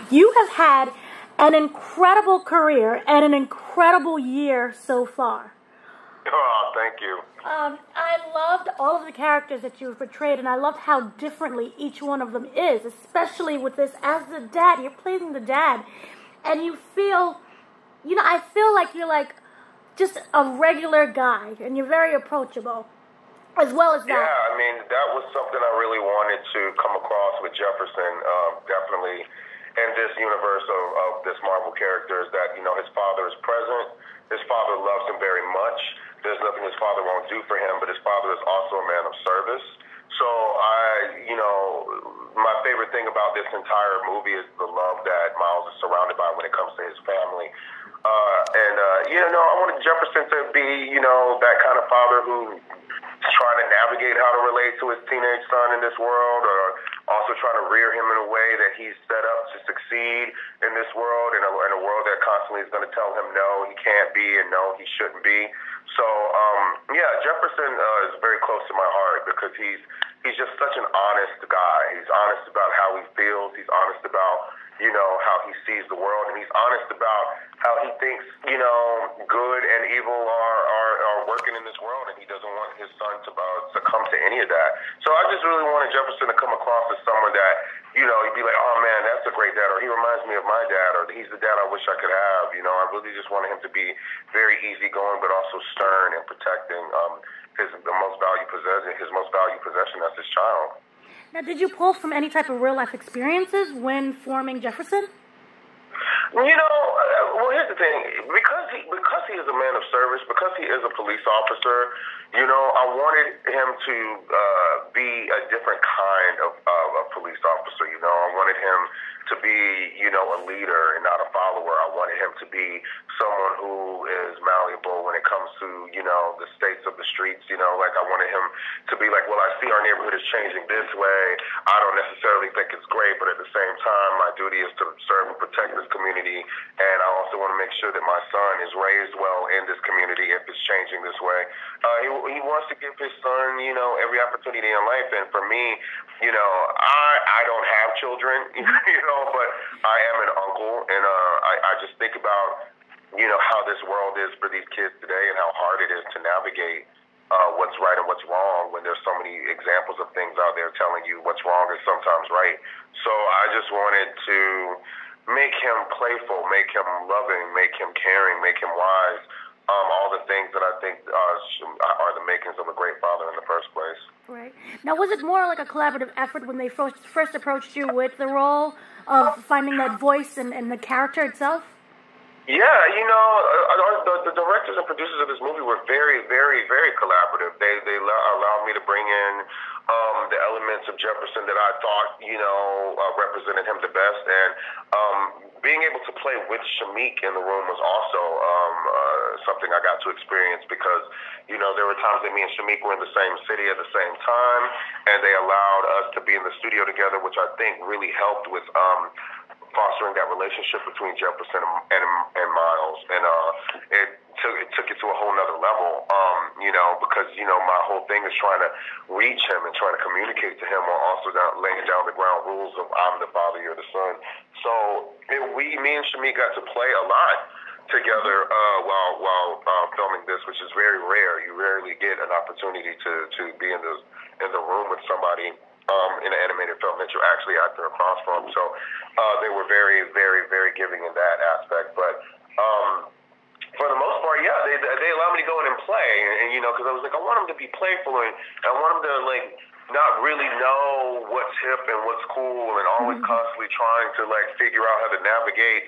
You have had an incredible career and an incredible year so far. Oh, thank you. I loved all of the characters that you've portrayed, and I loved how differently each one of them is, especially with this as the dad. You're playing the dad, and you feel, I feel like you're like just a regular guy, and you're very approachable, as well as that. Yeah, I mean, that was something I really wanted to come across with Jefferson, definitely in this universe of this Marvel character, is that, his father is present. His father loves him very much. There's nothing his father won't do for him, but his father is also a man of service. So my favorite thing about this entire movie is the love that Miles is surrounded by when it comes to his family. I wanted Jefferson to be, that kind of father who's trying to navigate how to relate to his teenage son in this world, or also trying to rear him in a way that he's set up to succeed in this world, in a world that constantly is going to tell him no, he can't be, and no, he shouldn't be. So, Jefferson is very close to my heart because he's just such an honest guy. He's honest about how he feels. He's honest about, how he sees the world, and he's honest about how he thinks, good and evil are working in this world, and he doesn't want his son to succumb to any of that. So I just really wanted Jefferson to come across as someone that, he'd be like, oh man, that's a great dad, or he reminds me of my dad, or he's the dad I wish I could have. I really just wanted him to be very easygoing, but also stern and protecting his most valued possession as his child. Now, did you pull from any type of real-life experiences when forming Jefferson? Well, here's the thing. Because he is a man of service, because he is a police officer, I wanted him to be a different kind of police officer. I wanted him to be, a leader and not a follower. I wanted him to be someone who is malleable when it comes to, the states of the streets. I wanted him to be like, well, I see our neighborhood is changing this way. I don't necessarily think it's great, but at the same time, my duty is to serve and protect this community. And I also want to make sure that my son is raised well in this community if it's changing this way. He wants to give his son, every opportunity in life. And for me, I don't have children, but I am an uncle. And I just think about, how this world is for these kids today and how hard it is to navigate what's right and what's wrong when there's so many examples of things out there telling you what's wrong is sometimes right. So I just wanted to make him playful, make him loving, make him caring, make him wise. All the things that I think are the makings of a great father in the first place. Right. Now, was it more like a collaborative effort when they first approached you with the role of finding that voice and the character itself? Yeah, the directors and producers of this movie were very, very, very collaborative. They allowed me to bring in the elements of Jefferson that I thought, represented him the best. And being able to play with Shameik in the room was also something I got to experience because, there were times that me and Shameik were in the same city at the same time, and they allowed us to be in the studio together, which I think really helped with fostering that relationship between Jefferson and Miles. And it took it to a whole nother level, because, my whole thing is trying to reach him and trying to communicate to him while also laying down the ground rules of I'm the father, you're the son. So me and Shameik got to play a lot together while filming this, which is very rare. You rarely get an opportunity to be in the room with somebody in an animated film that you're actually acting across from. So they were very, very, very giving in that aspect. But for the most part, yeah, they allowed me to go in and play, and because I was like, I want them to be playful, and I want them to not really know what's hip and what's cool, and always constantly trying to figure out how to navigate,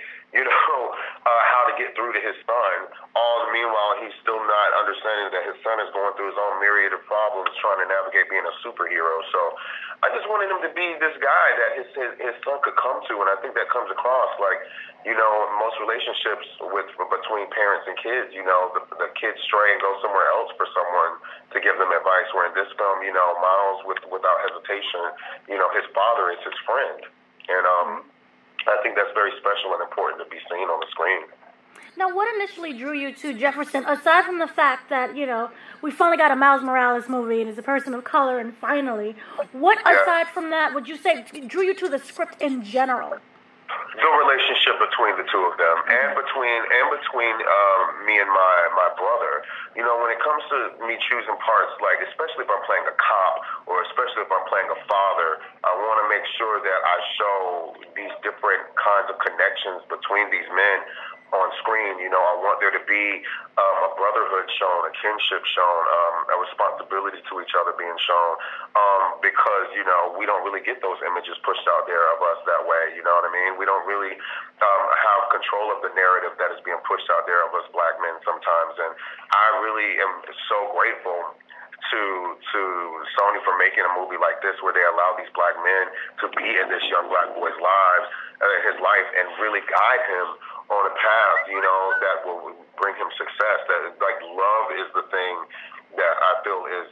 how to get through to his son. All the meanwhile, he's still not understanding that his son is going through his own myriad of problems, trying to navigate being a superhero. So I just wanted him to be this guy that his son could come to, and I think that comes across. Most relationships between parents and kids, the kids stray and go somewhere else for someone to give them advice. Where in this film, Miles, without hesitation, his father is his friend, and I think that's very special and important to be seen on the screen. Now, what initially drew you to Jefferson, aside from the fact that, we finally got a Miles Morales movie and he's a person of color, and finally, what aside from that would you say drew you to the script in general? The kinship between the two of them, and between me and my brother. You know, when it comes to me choosing parts, like especially if I'm playing a cop or especially if I'm playing a father, I want to make sure that I show these different kinds of connections between these men on screen. You know, I want there to be a brotherhood shown, a kinship shown, a responsibility to each other being shown, because, you know, we don't really get those images pushed out there of us that way, you know what I mean? We don't really have control of the narrative that is being pushed out there of us black men sometimes, and I really am so grateful to Sony for making a movie like this where they allow these black men to be in this young black boy's his life, and really guide him on a path, you know, that will bring him success. That, like, love is the thing that I feel is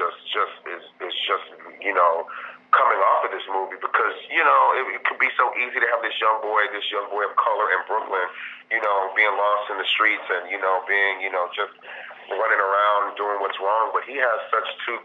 just you know, coming off of this movie, because, you know, it could be so easy to have this young boy of color in Brooklyn, you know, being lost in the streets and, you know, being, you know, just running around doing what's wrong. But he has such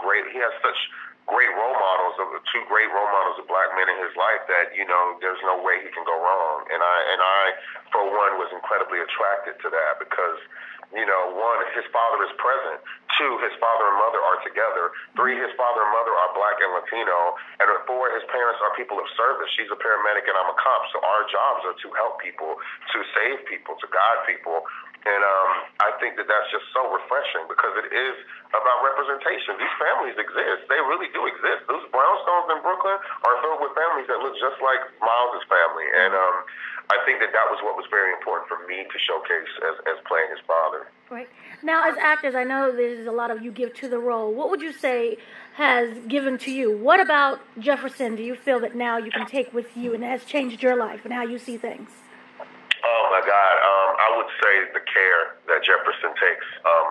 great role models, two great role models of black men in his life that, you know, there's no way he can go wrong. And I for one was incredibly attracted to that because, you know, one, his father is present. Two, his father and mother are together. Three, his father and mother are black and Latino. And four, his parents are people of service. She's a paramedic and I'm a cop. So our jobs are to help people, to save people, to guide people. And I think that that's just so refreshing because it is about representation. These families exist. They really do exist. Those brownstones in Brooklyn are filled with families that look just like Miles' family. And I think that was what was very important for me to showcase as playing his father. Right. Now, as actors, I know there's a lot of you give to the role. What would you say has given to you? What about Jefferson do you feel that now you can take with you and has changed your life and how you see things? Oh my God, I would say the care that Jefferson takes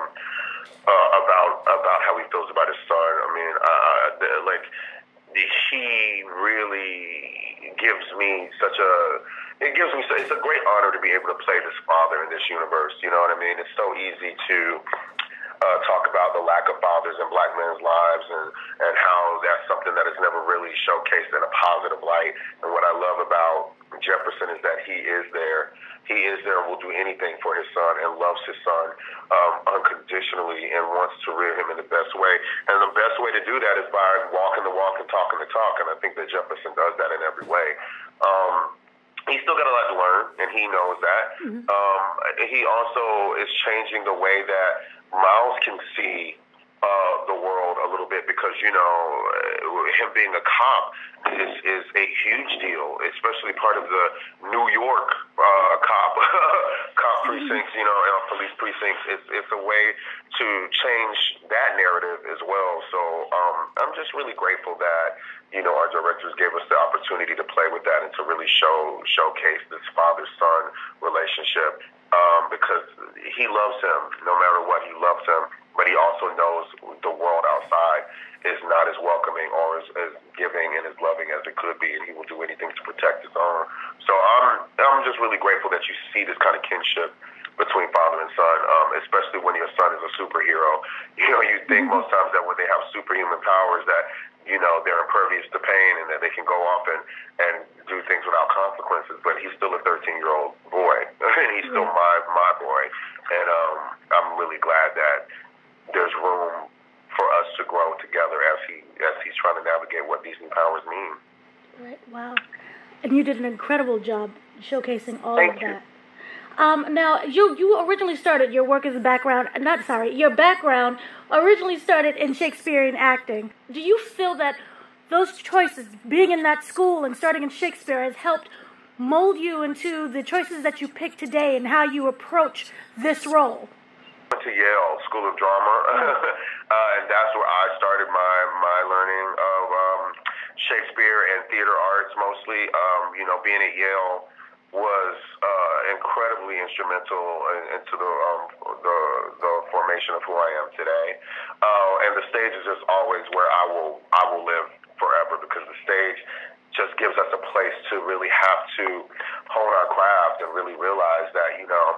about how he feels about his son. I mean, he really gives me it's a great honor to be able to play this father in this universe. You know what I mean? It's so easy to talk about the lack of fathers in black men's lives and how that's something that is never really showcased in a positive light. And what I love about Jefferson is that he is there. He is there and will do anything for his son and loves his son unconditionally and wants to rear him in the best way. And the best way to do that is by walking the walk and talking the talk. And I think that Jefferson does that in every way. He's still got a lot to learn, and he knows that. He also is changing the way that Miles can see the world a little bit because, you know, him being a cop is a huge deal, especially part of the New York cop precincts, you know, police precincts. It's a way to change that narrative as well. So I'm just really grateful that, you know, our directors gave us the opportunity to play with that and to really showcase this father-son relationship because he loves him no matter what. He loves him, but he also knows the world outside is not as welcoming or as giving and as loving as it could be, and he will do anything to protect his own. So I'm just really grateful that you see this kind of kinship between father and son, especially when your son is a superhero. You know, you think most times that when they have superhuman powers that, you know, they're impervious to pain and that they can go off and do things without consequences, but he's still a 13-year-old boy, and he's still my boy. And I'm really glad that there's room for us to grow together as he's trying to navigate what these new powers mean. Right. Wow. And you did an incredible job showcasing all of that. Now, you originally started your work as a your background originally started in Shakespearean acting. Do you feel that those choices, being in that school and starting in Shakespeare, has helped mold you into the choices that you pick today and how you approach this role? I went to Yale School of Drama, and that's where I started my learning of Shakespeare and theater arts mostly. You know, being at Yale was incredibly instrumental into the formation of who I am today. And the stage is just always where I will live forever because the stage just gives us a place to really have to hone our craft and really realize that, you know,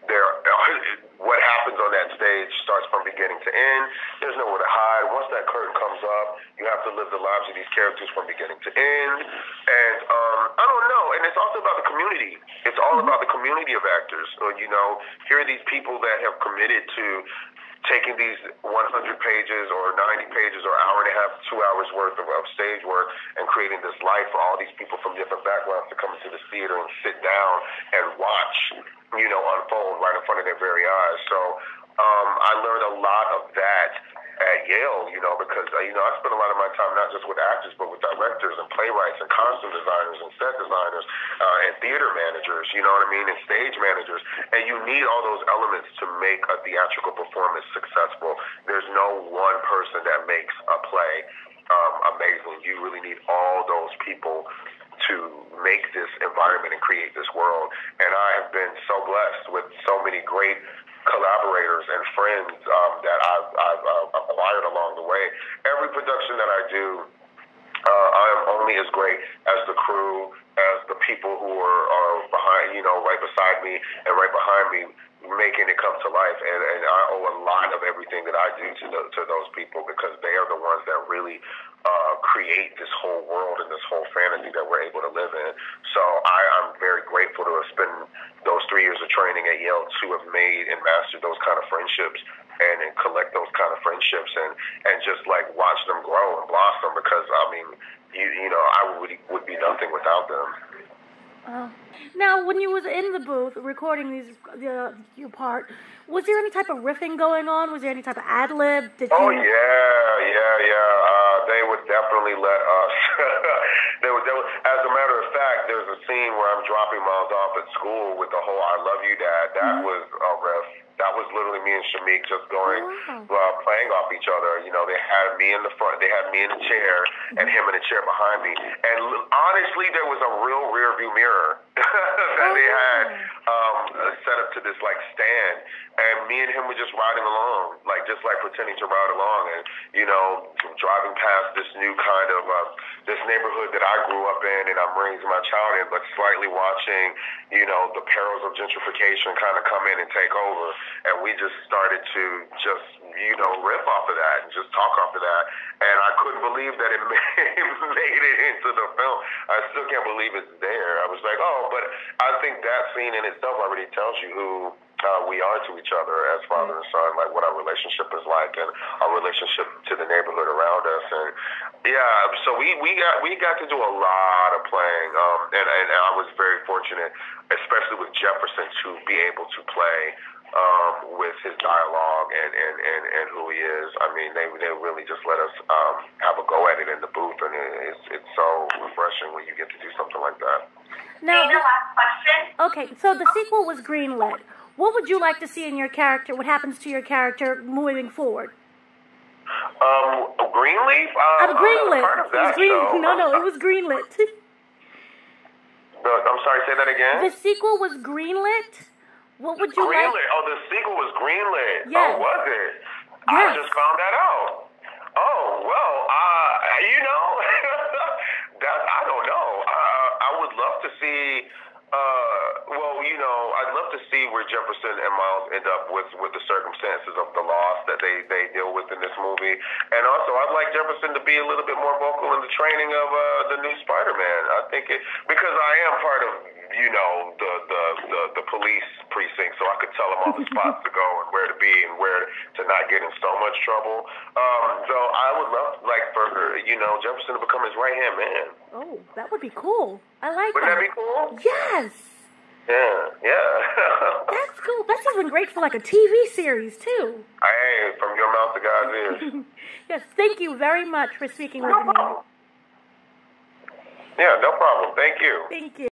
what happens on that stage starts from beginning to end. There's nowhere to hide. Once that curtain comes up, you have to live the lives of these characters from beginning to end. And I don't know. And it's also about the community. It's all about the community of actors. You know, here are these people that have committed to taking these 100 pages or 90 pages or hour and a half, 2 hours worth of stage work and creating this life for all these people from different backgrounds to come into the theater and sit down and watch, you know, unfold right in front of their very eyes. So I learned a lot of that at Yale, you know, because, you know, I spent a lot of my time not just with actors, but with directors and playwrights and costume designers and set designers and theater managers, you know what I mean, and stage managers. And you need all those elements to make a theatrical performance successful. There's no one person that makes a play amazing. You really need all those people to make this environment and create this world. And I have been so blessed with so many great collaborators and friends that I've acquired along the way. Every production that I do, I am only as great as the crew, as the people who are behind, you know, right beside me and right behind me, making it come to life. And I owe a lot of everything that I do to those people, because they are the ones that really create this whole world and this whole fantasy that we're able to live in. So I'm very grateful to have spent those 3 years of training at Yale to have made and mastered those kind of friendships and collect those kind of friendships and just like watch them grow and blossom, because I mean, you know, I would be nothing without them. Now, when you was in the booth recording your part, was there any type of riffing going on? Was there any type of ad-lib? Oh, yeah. They would definitely let us. As a matter of fact, there's a scene where I'm dropping Miles off at school with the whole "I love you, Dad." That was a riff. That was literally me and Shamik just going, playing off each other. You know, they had me in the front, they had me in the chair, and him in the chair behind me. And honestly, there was a real rear view mirror that they had set up to this like stand, and me and him were just riding along, just pretending to ride along, and you know, driving past this new kind of this neighborhood that I grew up in, and I'm raising my child in, but slightly watching, you know, the perils of gentrification kind of come in and take over. And we just started to riff off of that and just talk off of that. And I couldn't believe that it made it into the film. I still can't believe it's there. I was like, oh, but I think that scene in itself already tells you who we are to each other as father and son, like what our relationship is like and our relationship to the neighborhood around us. And yeah, so we got to do a lot of playing, and I was very fortunate, especially with Jefferson, to be able to play with his dialogue and who he is. I mean, they really just let us have a go at it in the booth, and it's so refreshing when you get to do something like that. Now, last question. Okay, so the sequel was greenlit. What would you like to see in your character? What happens to your character moving forward? Greenleaf? Greenlit. It was greenlit. I'm sorry, say that again? The sequel was greenlit. What would you like? Oh, the sequel was greenlit. Yes. Oh, was it? Yes. I just found that out. Oh, well, you know, I don't know. I would love to see. I'd love to see where Jefferson and Miles end up with the circumstances of the loss that they deal with in this movie. And also, I'd like Jefferson to be a little bit more vocal in the training of the new Spider-Man. I think because I am part of, you know, the police precinct, so I could tell him all the spots to go and where to be and where to not get in so much trouble. So I would love, for Jefferson to become his right-hand man. Oh, that would be cool. I like that. Wouldn't that be cool? Yes. Yeah. That's cool. That's even great for a TV series, too. Hey, from your mouth to God's ears. Yes, thank you very much for speaking with me. Yeah, no problem. Thank you. Thank you.